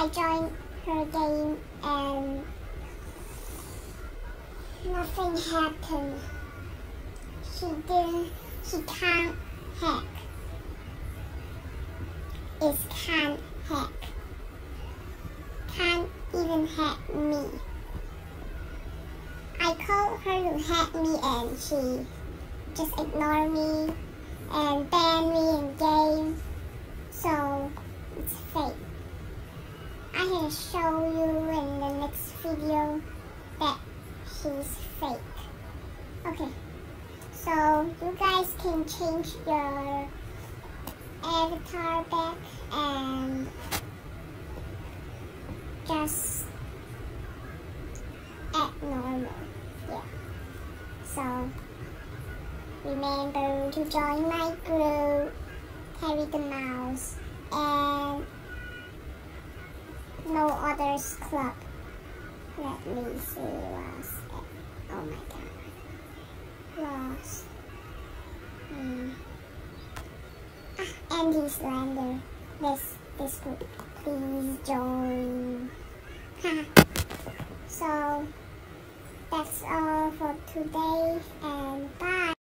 I joined her game and nothing happened. She can't hack. It can't hack. Can't even hack me. I called her to hack me and she just ignored me and banned me in game. So it's fake. I will show you in the next video that she's fake. Okay, so you guys can change your avatar back and just act normal. Yeah. So remember to join my group, carry the mouse, and no others club. Let me see lost. Oh my god. Lost. Andy Slander. This group. Please join. So that's all for today and bye.